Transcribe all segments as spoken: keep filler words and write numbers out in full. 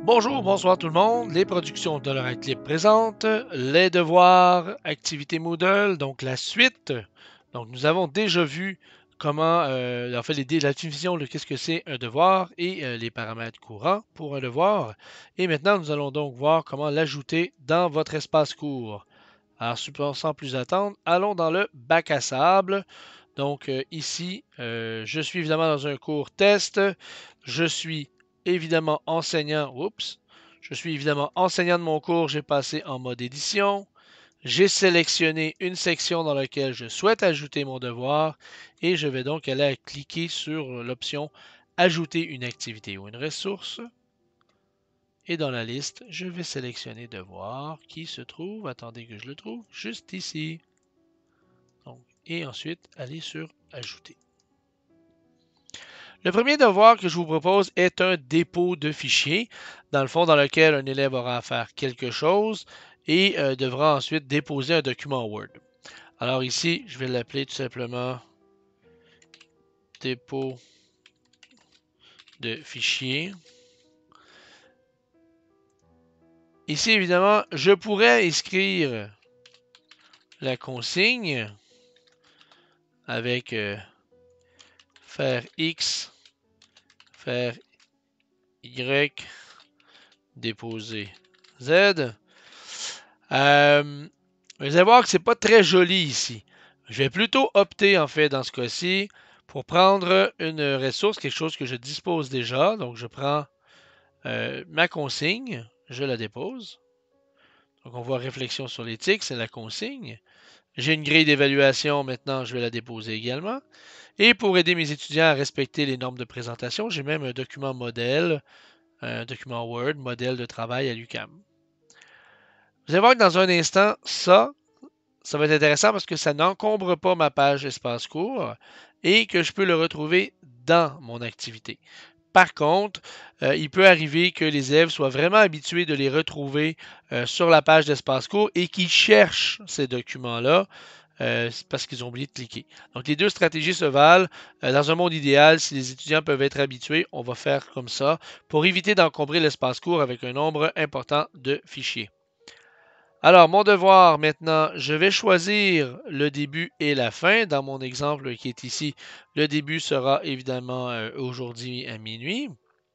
Bonjour, bonsoir tout le monde. Les productions de l'Oreille Clip présentent les devoirs, activités Moodle, donc la suite. Donc nous avons déjà vu comment, euh, en fait, les, la définition de qu'est-ce que c'est un devoir et euh, les paramètres courants pour un devoir. Et maintenant, nous allons donc voir comment l'ajouter dans votre espace court. Alors, sans plus attendre, allons dans le bac à sable. Donc euh, ici, euh, je suis évidemment dans un cours test. Je suis évidemment enseignant. Oups. Je suis évidemment enseignant de mon cours. J'ai passé en mode édition. J'ai sélectionné une section dans laquelle je souhaite ajouter mon devoir et je vais donc aller cliquer sur l'option Ajouter une activité ou une ressource. Et dans la liste, je vais sélectionner devoir qui se trouve, attendez que je le trouve, juste ici. Donc, et ensuite, aller sur Ajouter. Le premier devoir que je vous propose est un dépôt de fichier, dans le fond dans lequel un élève aura à faire quelque chose et euh, devra ensuite déposer un document Word. Alors ici, je vais l'appeler tout simplement dépôt de fichier. Ici, évidemment, je pourrais inscrire la consigne avec euh, faire X, faire Y, déposer Z. Euh, vous allez voir que c'est pas très joli ici. Je vais plutôt opter, en fait, dans ce cas-ci, pour prendre une ressource, quelque chose que je dispose déjà. Donc, je prends euh, ma consigne, je la dépose. Donc, on voit réflexion sur l'éthique, c'est la consigne. J'ai une grille d'évaluation, maintenant, je vais la déposer également. Et pour aider mes étudiants à respecter les normes de présentation, j'ai même un document modèle, un document Word, modèle de travail à l'U Q A M. Vous allez voir que dans un instant, ça, ça va être intéressant parce que ça n'encombre pas ma page espace court et que je peux le retrouver dans mon activité. Par contre, euh, il peut arriver que les élèves soient vraiment habitués de les retrouver euh, sur la page d'espace court et qu'ils cherchent ces documents-là euh, parce qu'ils ont oublié de cliquer. Donc, les deux stratégies se valent. Euh, dans un monde idéal, si les étudiants peuvent être habitués, on va faire comme ça pour éviter d'encombrer l'espace court avec un nombre important de fichiers. Alors, mon devoir maintenant, je vais choisir le début et la fin. Dans mon exemple qui est ici, le début sera évidemment euh, aujourd'hui à minuit.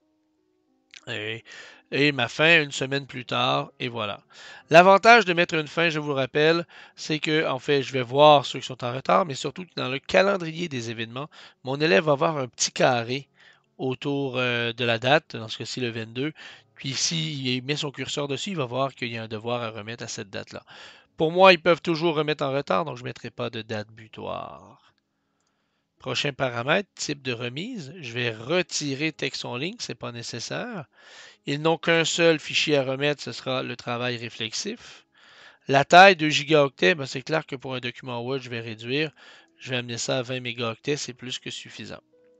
Et, et ma fin une semaine plus tard, et voilà. L'avantage de mettre une fin, je vous le rappelle, c'est que, en fait, je vais voir ceux qui sont en retard, mais surtout que dans le calendrier des événements, mon élève va avoir un petit carré autour euh, de la date, dans ce cas-ci le vingt-deux. Puis s'il met son curseur dessus, il va voir qu'il y a un devoir à remettre à cette date-là. Pour moi, ils peuvent toujours remettre en retard, donc je ne mettrai pas de date butoir. Prochain paramètre, type de remise. Je vais retirer texte en ligne, ce n'est pas nécessaire. Ils n'ont qu'un seul fichier à remettre, ce sera le travail réflexif. La taille de gigaoctets, ben c'est clair que pour un document Word, je vais réduire. Je vais amener ça à vingt mégaoctets, c'est plus que suffisant.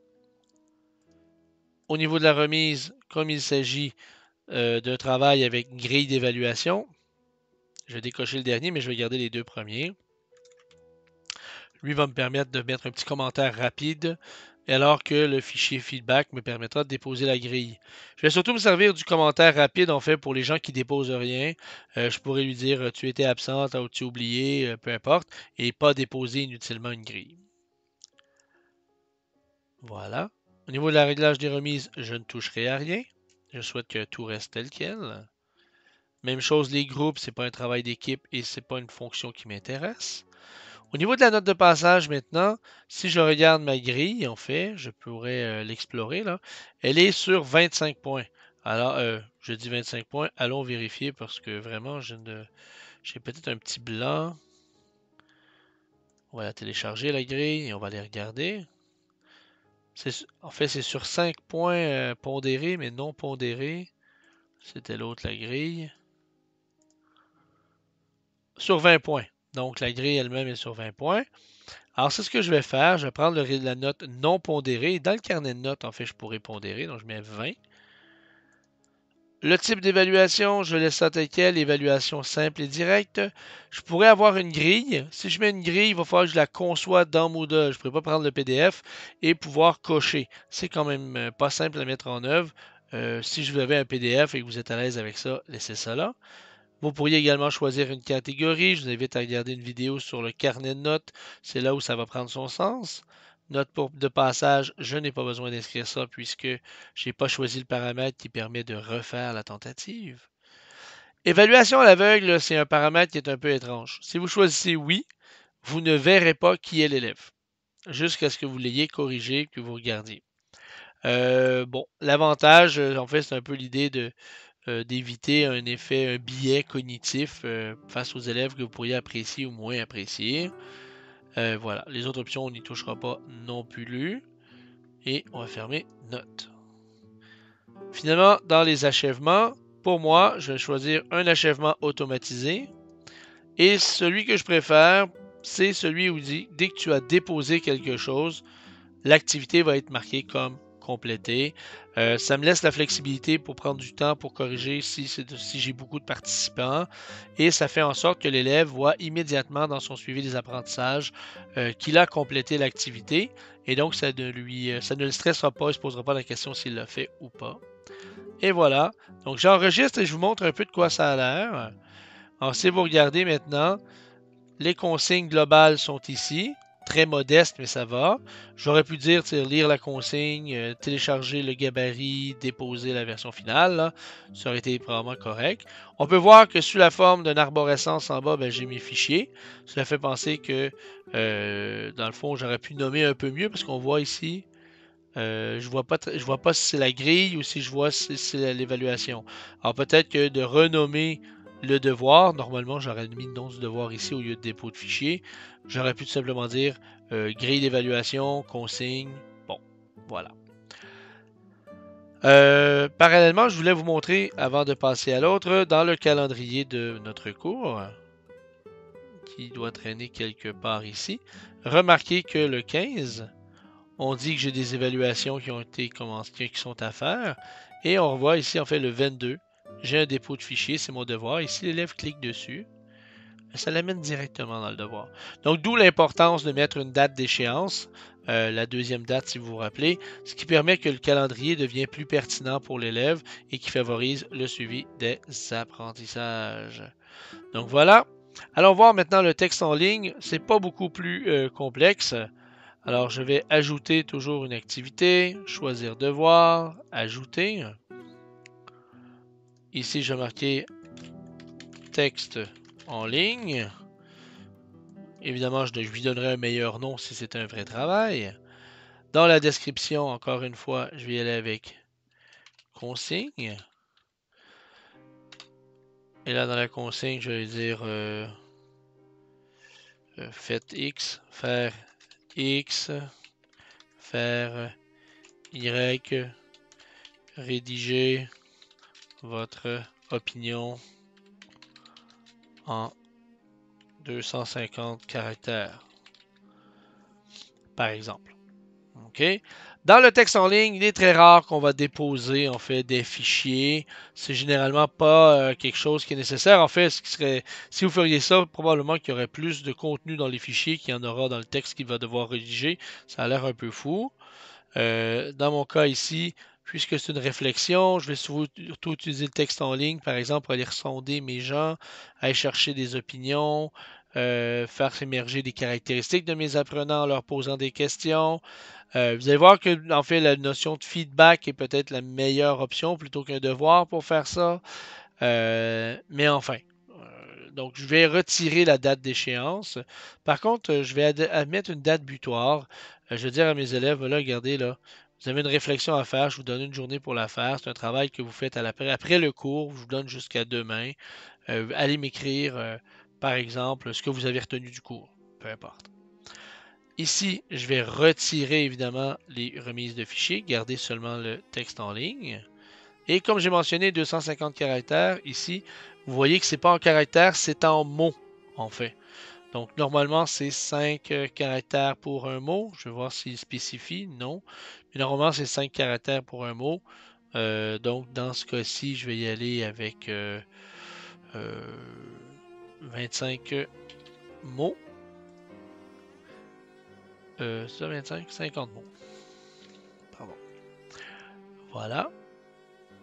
Au niveau de la remise, comme il s'agit euh, d'un travail avec une grille d'évaluation, je vais décocher le dernier, mais je vais garder les deux premiers. Lui va me permettre de mettre un petit commentaire rapide, alors que le fichier feedback me permettra de déposer la grille. Je vais surtout me servir du commentaire rapide, en fait, pour les gens qui déposent rien. Euh, je pourrais lui dire tu étais absent, tu as oublié, euh, peu importe, et pas déposer inutilement une grille. Voilà. Au niveau de la réglage des remises, je ne toucherai à rien. Je souhaite que tout reste tel quel. Même chose, les groupes, c'est pas un travail d'équipe et c'est pas une fonction qui m'intéresse. Au niveau de la note de passage maintenant, si je regarde ma grille, en fait, je pourrais euh, l'explorer là. Elle est sur vingt-cinq points. Alors, euh, je dis vingt-cinq points, allons vérifier parce que vraiment, j'ai peut-être un petit blanc. On va la télécharger, la grille, et on va aller regarder. En fait, c'est sur cinq points euh, pondérés, mais non pondérés. C'était l'autre, la grille. Sur vingt points. Donc, la grille elle-même est sur vingt points. Alors, c'est ce que je vais faire. Je vais prendre le, la note non pondérée. Dans le carnet de notes, en fait, je pourrais pondérer. Donc, je mets vingt. Le type d'évaluation, je laisse ça tel quel. Évaluation simple et directe. Je pourrais avoir une grille. Si je mets une grille, il va falloir que je la conçoive dans Moodle. Je ne pourrais pas prendre le P D F et pouvoir cocher. C'est quand même pas simple à mettre en œuvre. Euh, si vous avez un P D F et que vous êtes à l'aise avec ça, laissez ça là. Vous pourriez également choisir une catégorie. Je vous invite à regarder une vidéo sur le carnet de notes. C'est là où ça va prendre son sens. Note pour, de passage, je n'ai pas besoin d'inscrire ça puisque je n'ai pas choisi le paramètre qui permet de refaire la tentative. Évaluation à l'aveugle, c'est un paramètre qui est un peu étrange. Si vous choisissez oui, vous ne verrez pas qui est l'élève, jusqu'à ce que vous l'ayez corrigé, que vous regardiez. Euh, bon, l'avantage, en fait, c'est un peu l'idée de euh, d'éviter un effet, un biais cognitif euh, face aux élèves que vous pourriez apprécier ou moins apprécier. Euh, voilà, les autres options, on n'y touchera pas non plus. Et on va fermer note. Finalement, dans les achèvements, pour moi, je vais choisir un achèvement automatisé. Et celui que je préfère, c'est celui où il dit, dès que tu as déposé quelque chose, l'activité va être marquée comme complétée. Euh, ça me laisse la flexibilité pour prendre du temps pour corriger si, si j'ai beaucoup de participants. Et ça fait en sorte que l'élève voit immédiatement dans son suivi des apprentissages euh, qu'il a complété l'activité. Et donc, ça ne, lui, ça ne le stressera pas, il ne se posera pas la question s'il l'a fait ou pas. Et voilà. Donc, j'enregistre et je vous montre un peu de quoi ça a l'air. Alors, si vous regardez maintenant, les consignes globales sont ici. Très modeste, mais ça va. J'aurais pu dire lire la consigne, euh, télécharger le gabarit, déposer la version finale. Là. Ça aurait été probablement correct. On peut voir que sous la forme d'une arborescence en bas, ben, j'ai mes fichiers. Cela fait penser que, euh, dans le fond, j'aurais pu nommer un peu mieux parce qu'on voit ici, euh, je vois pas, je vois pas si c'est la grille ou si je vois si c'est l'évaluation. Alors peut-être que de renommer le devoir, normalement j'aurais mis le nom du devoir ici au lieu de dépôt de fichier. J'aurais pu tout simplement dire euh, grille d'évaluation, consigne. Bon, voilà. Euh, parallèlement, je voulais vous montrer, avant de passer à l'autre, dans le calendrier de notre cours, qui doit traîner quelque part ici, remarquez que le quinze, on dit que j'ai des évaluations qui ont été commencées, qui sont à faire. Et on revoit ici, en fait, le vingt-deux. J'ai un dépôt de fichier, c'est mon devoir. Ici, l'élève clique dessus. Ça l'amène directement dans le devoir. Donc, d'où l'importance de mettre une date d'échéance, euh, la deuxième date, si vous vous rappelez, ce qui permet que le calendrier devienne plus pertinent pour l'élève et qui favorise le suivi des apprentissages. Donc, voilà. Allons voir maintenant le texte en ligne. C'est pas beaucoup plus euh, complexe. Alors, je vais ajouter toujours une activité, choisir devoir, ajouter. Ici, je vais marquer texte en ligne. Évidemment, je lui donnerai un meilleur nom si c'est un vrai travail. Dans la description, encore une fois, je vais y aller avec consigne. Et là, dans la consigne, je vais dire euh, faites X, faire X, faire Y, rédiger votre opinion en deux cent cinquante caractères, par exemple. OK? Dans le texte en ligne, il est très rare qu'on va déposer en fait des fichiers. C'est généralement pas euh, quelque chose qui est nécessaire. En fait, ce qui serait, si vous feriez ça, probablement qu'il y aurait plus de contenu dans les fichiers qu'il y en aura dans le texte qu'il va devoir rédiger. Ça a l'air un peu fou. Euh, dans mon cas ici, puisque c'est une réflexion, je vais surtout utiliser le texte en ligne, par exemple, pour aller sonder mes gens, aller chercher des opinions, euh, faire émerger des caractéristiques de mes apprenants en leur posant des questions. Euh, vous allez voir que, en fait, la notion de feedback est peut-être la meilleure option plutôt qu'un devoir pour faire ça. Euh, mais enfin, euh, donc je vais retirer la date d'échéance. Par contre, euh, je vais admettre une date butoir. Euh, je vais dire à mes élèves, voilà, regardez là, vous avez une réflexion à faire, je vous donne une journée pour la faire. C'est un travail que vous faites à l'après, après le cours, je vous donne jusqu'à demain. Euh, allez m'écrire, euh, par exemple, ce que vous avez retenu du cours, peu importe. Ici, je vais retirer évidemment les remises de fichiers, garder seulement le texte en ligne. Et comme j'ai mentionné deux cent cinquante caractères, ici, vous voyez que ce n'est pas en caractères, c'est en mots, en fait. Donc, normalement, c'est cinq euh, caractères pour un mot. Je vais voir s'il spécifie. Non. Mais normalement, c'est cinq caractères pour un mot. Euh, donc, dans ce cas-ci, je vais y aller avec euh, euh, vingt-cinq mots. Euh, c'est ça, vingt-cinq? cinquante mots. Pardon. Voilà.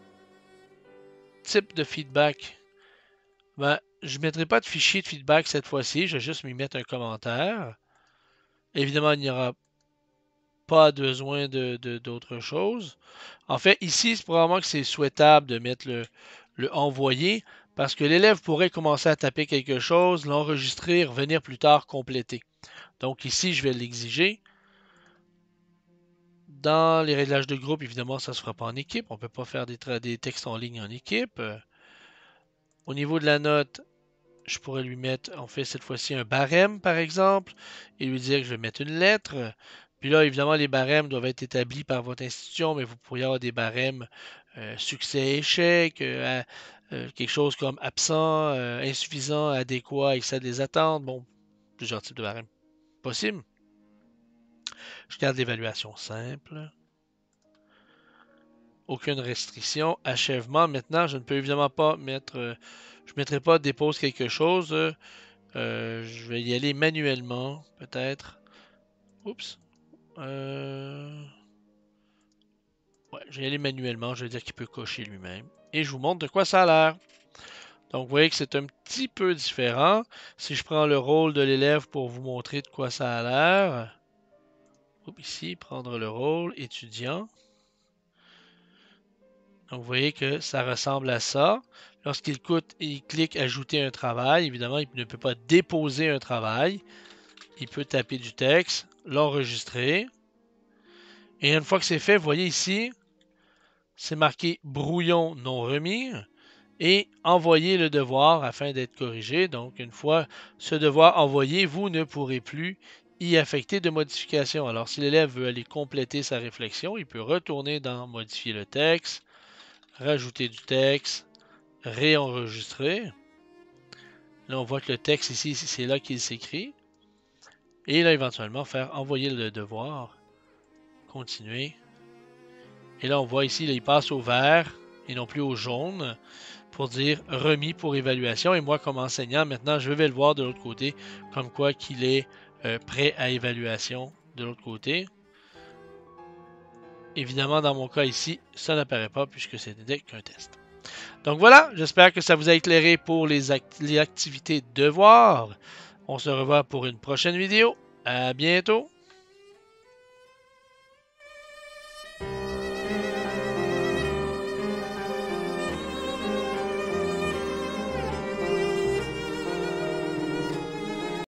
type de feedback, ben, je ne mettrai pas de fichier de feedback cette fois-ci. Je vais juste m'y mettre un commentaire. Évidemment, il n'y aura pas besoin de, de, d'autre chose. En fait, ici, c'est probablement que c'est souhaitable de mettre le, le envoyer parce que l'élève pourrait commencer à taper quelque chose, l'enregistrer, revenir plus tard, compléter. Donc ici, je vais l'exiger. Dans les réglages de groupe, évidemment, ça ne se fera pas en équipe. On ne peut pas faire des, des textes en ligne en équipe. Euh, au niveau de la note, je pourrais lui mettre, on fait cette fois-ci un barème, par exemple, et lui dire que je vais mettre une lettre. Puis là, évidemment, les barèmes doivent être établis par votre institution, mais vous pourriez avoir des barèmes euh, succès-échec, euh, euh, quelque chose comme absent, euh, insuffisant, adéquat, excède les attentes. Bon, plusieurs types de barèmes possibles. Je garde l'évaluation simple. Aucune restriction. Achèvement. Maintenant, je ne peux évidemment pas mettre... Euh, je ne mettrai pas dépose quelque chose. Euh, je vais y aller manuellement, peut-être. Oups. Euh... Ouais, je vais y aller manuellement. Je vais dire qu'il peut cocher lui-même. Et je vous montre de quoi ça a l'air. Donc, vous voyez que c'est un petit peu différent. Si je prends le rôle de l'élève pour vous montrer de quoi ça a l'air. Oups, ici, prendre le rôle étudiant. Donc, vous voyez que ça ressemble à ça. Lorsqu'il il clique ajouter un travail, évidemment, il ne peut pas déposer un travail. Il peut taper du texte, l'enregistrer. Et une fois que c'est fait, vous voyez ici, c'est marqué brouillon non remis et envoyer le devoir afin d'être corrigé. Donc, une fois ce devoir envoyé, vous ne pourrez plus y affecter de modification. Alors, si l'élève veut aller compléter sa réflexion, il peut retourner dans modifier le texte, rajouter du texte, réenregistrer. Là, on voit que le texte ici, c'est là qu'il s'écrit. Et là, éventuellement, faire envoyer le devoir. Continuer. Et là, on voit ici, là, il passe au vert et non plus au jaune pour dire remis pour évaluation. Et moi, comme enseignant, maintenant, je vais le voir de l'autre côté, comme quoi qu'il est euh, prêt à évaluation de l'autre côté. Évidemment, dans mon cas ici, ça n'apparaît pas puisque ce n'était qu'un test. Donc voilà, j'espère que ça vous a éclairé pour les, act les activités devoirs. On se revoit pour une prochaine vidéo. À bientôt!